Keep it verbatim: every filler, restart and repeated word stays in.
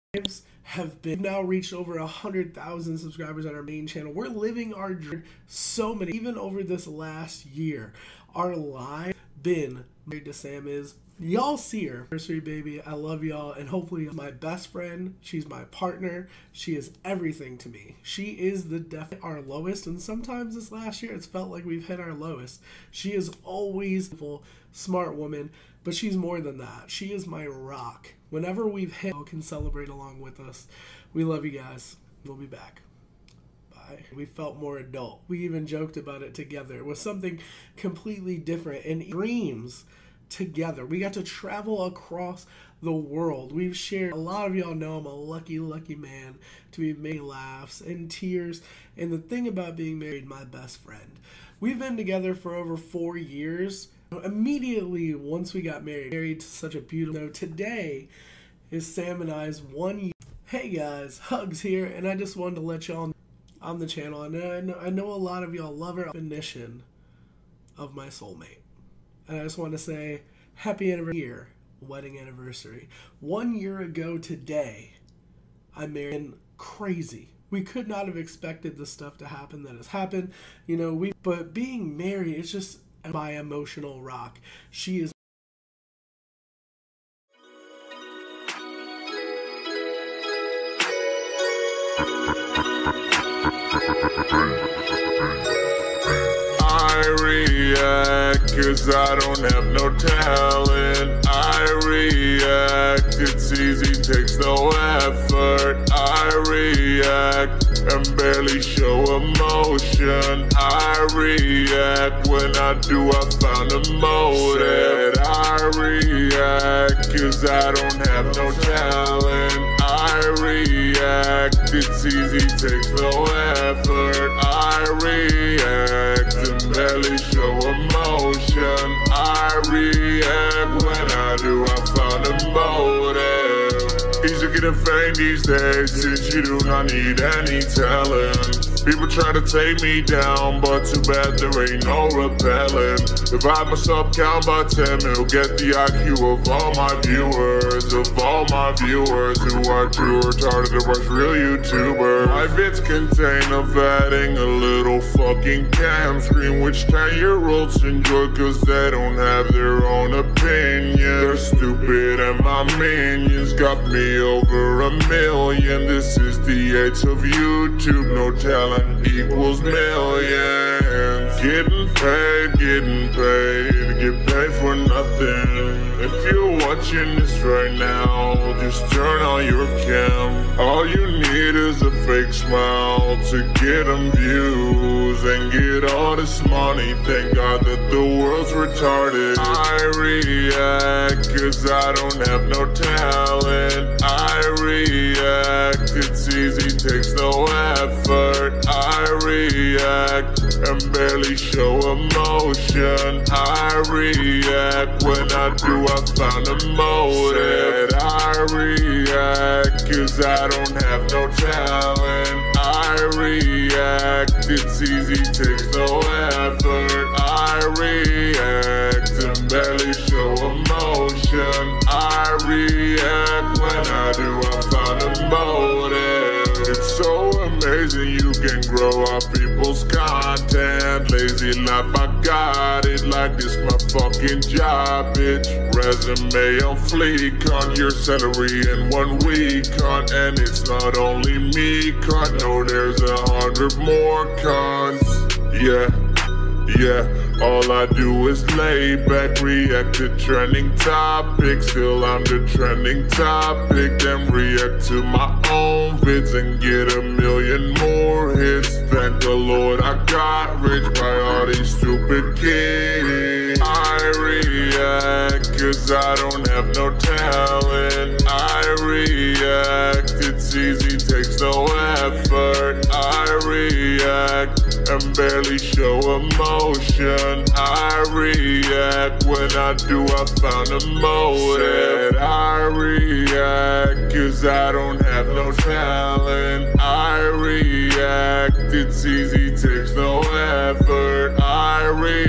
lives have been now reached over a hundred thousand subscribers on our main channel. We're living our dream. So many, even over this last year, our live been married to Sam is. Y'all see her. Anniversary baby. I love y'all, and hopefully my best friend. She's my partner. She is everything to me. She is the def our lowest, and sometimes this last year it's felt like we've hit our lowest. She is always a full, smart woman, but she's more than that. She is my rock. Whenever we've hit, you can celebrate along with us. We love you guys. We'll be back. Bye. We felt more adult. We even joked about it together. It was something completely different, and dreams together. We got to travel across the world. We've shared, a lot of y'all know I'm a lucky, lucky man to be made laughs and tears. And the thing about being married, my best friend. We've been together for over four years. Immediately, once we got married, married to such a beautiful, so today is Sam and I's one year. Hey guys, Hugs here, and I just wanted to let y'all know on the channel, and I know, I know a lot of y'all love her definition of my soulmate. And I just want to say, happy anniversary, wedding anniversary. One year ago today, I married. And crazy. We could not have expected the stuff to happen that has happened. You know, we, but being married, it's just my emotional rock. She is. I react cause I don't have no talent. I react, it's easy, takes no effort. I react and barely show emotion. I react, when I do I found a motive. I react cause I don't have no talent. I react, it's easy, takes no effort. I react and barely show emotion. I react, when I do I found a motive. Easy getting fame these days, since you do not need any talent. People try to take me down, but too bad there ain't no repellent. Divide myself, count by ten, it'll get the I Q of all my viewers. Of all my viewers who are too retarded to watch real YouTubers. My vids contain of adding a little fucking cam screen, which ten year olds enjoy cause they don't have their own opinion. They're stupid and my minions got me over a million. This is the age of YouTube, no talent equals millions. Getting paid, getting paid, get paid for nothing. If you're watching this right now, just turn on your cam. All you need is a fake smile to get them views and get all this money. Thank God that the world's retarded. I react cause I don't have no talent. I react, it's easy, takes no effort. I react and barely show emotion. I react, when I do I found a motive. I react cause I don't have no talent. I react, it's easy, takes no effort. I react and barely show emotion. I react, when I do I found a motive. It's so amazing you can grow up people's content. Lazy life, I got it like this my fucking job, bitch. Resume on fleek, on your salary in one week, cunt. And it's not only me, cunt. No, there's a hundred more cunts. Yeah. Yeah, all I do is lay back, react to trending topics. Still I'm the trending topic. Then react to my own vids and get a million more hits. Thank the Lord I got rich by all these stupid kids. I react cause I don't have no talent. I react, it's easy, takes no effort. I react and barely show emotion. I react, when I do I found a motive. I react cause I don't have no talent. I react, it's easy, takes no effort. I react